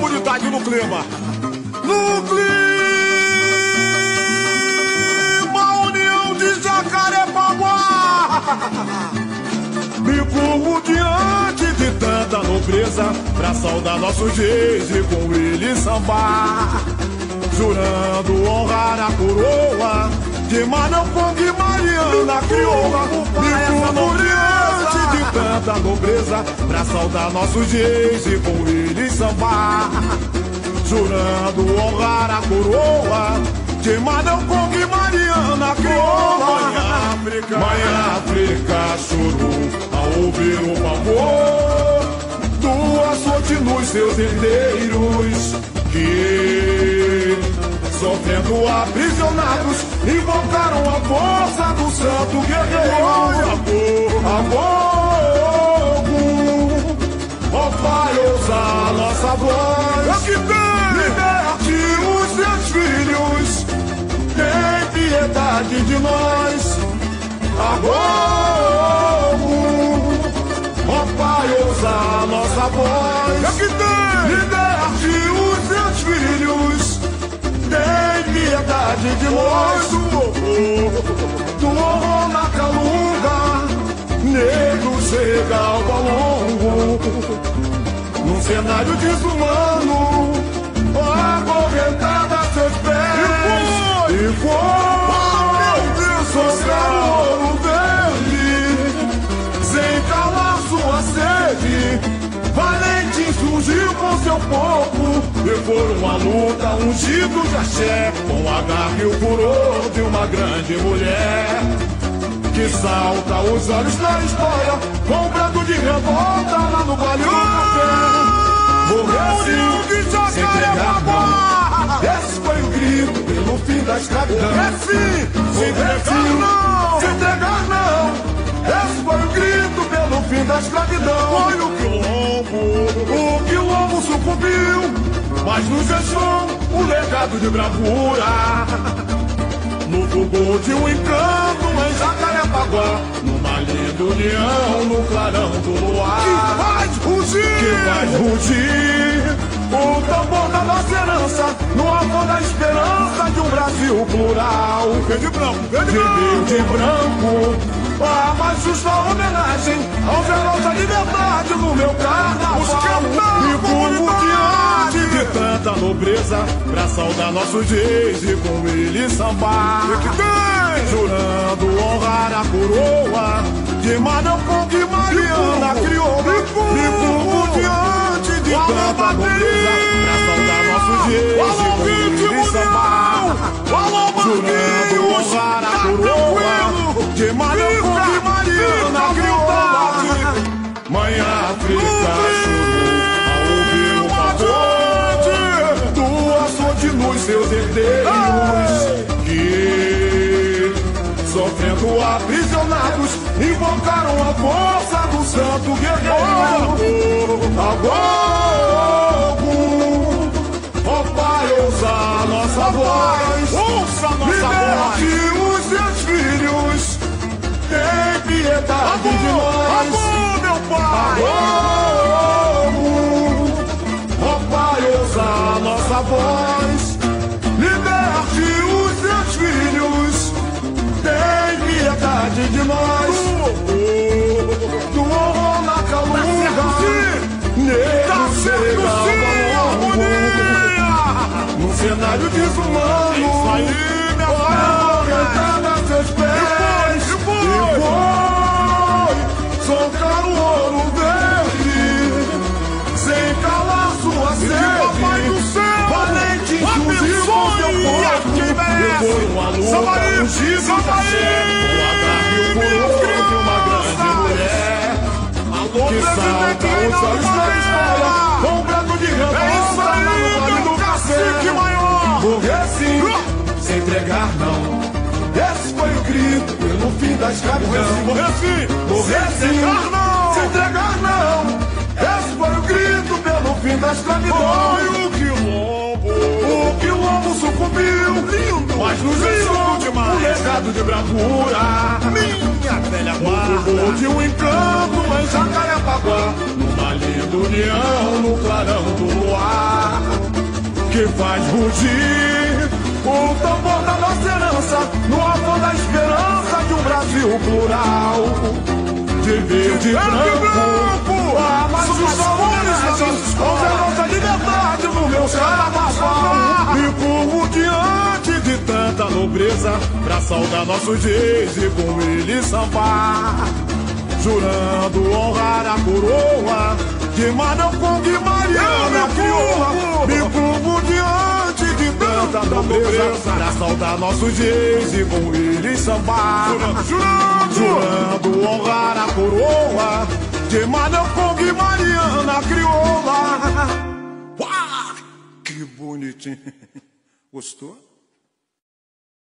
comunidade no clima. No clima, União de Jacarepaguá. Me curvo diante de tanta nobreza pra saudar nossos reis e com ele sambar, jurando honrar a coroa de Manapong e Mariana Crioula. Me curvo diante de tanta nobreza pra saudar nossos reis e com ele sambar, jurando honrar a coroa de Manapong e Mariana Crioula. Mãe África chorou ao ouvir o pavor do açoite nos seus herdeiros, que, sofrendo aprisionados, invocaram a força do santo guerreiro. Ó Pai, ouça a nossa voz, liberte os seus filhos, tem piedade de nós. Ó Pai, ouça a nossa voz, liberte os seus filhos, tem piedade de nós. Do horror na calunga, negro chega ao balongo, num cenário desumano, acorrentada a seus pés. E foi sossegar o ouro verde, sem calar sua sede, valente surgiu com seu povo, e por uma luta ungido de axé, com a garra e o furor de uma grande mulher, que salta os olhos na história, com um brado de revolta lá no Vale do Café. Morreu assim, sem entregar não. Esse foi o grito pelo fim da escravidão. Se entregar não. Esse foi o grito pelo fim da escravidão. Foi o quilombo sucumbiu, mas nos deixou um legado de bravura, no fulgor de um encanto em Jacarepaguá, numa linda união no clarão do luar, que faz rugir o tambor da nossa herança, no amor da esperança de um Brasil plural. Verde e branco, a mais justa homenagem aos heróis da liberdade no meu carnaval. Me curvo diante de tanta nobreza pra saudar nossos reis e com ele sambar, jurando honrar a coroa de Manapong e Mariana Crioula. Me curvo diante de tanta nobreza pra saudar nossos reis e com ele sambar, jurando honrar a coroa de Manapong e Mariana Crioula. Mãe África chorou ao ouvir o pavor do açoite nos seus herdeiros, que, sofrendo aprisionados, invocaram a força do santo guerreiro. Ó Pai, ouça a nossa voz, liberte os seus filhos, tem piedade de nós. Ó Pai, ouça a nossa voz, liberte os seus filhos, tem piedade de nós. Do horror na calunga, negro chega ao balongo, num cenário desumano, acorrentada a seus pés. E foi soltar o ouro verde, sem calar sua sede, valente surgiu com seu povo, e foi uma luta ungida de axé, com a garra e o furor de uma grande mulher, que salta os olhos na história, com um brado de revolta lá no Vale do Café. Morrer sim, sem entregar não. Esse foi o grito pelo fim da escravidão. Morrer sim, sem entregar não. Esse foi o grito pelo fim da escravidão. Foi o quilombo sucumbiu, lindo, mas nos deixou um legado de bravura, minha velha guarda, de um encanto em Jacarepaguá, numa linda união no clarão do luar, que faz rugir o tambor da nossa herança, no alto da esperança de um Brasil plural, de verde e branco, a mais os cores, onde a nossa liberdade no meu carnaval. E como diante de tanta nobreza, pra saudar nossos dias e com ele sambar, jurando honrar a coroa de Manocong e Mariana Crioula. E como diante de tanta nobreza, pra saudar nossos dias e com ele sambar, jurando honrar a coroa de Manocong e Mariana Crioula. Uau, que bonitinho. Gostou?